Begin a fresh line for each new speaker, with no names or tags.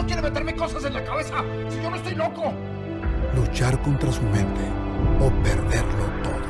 no quiere meterme cosas en la cabeza si yo no estoy loco?
Luchar contra su mente o perderlo todo.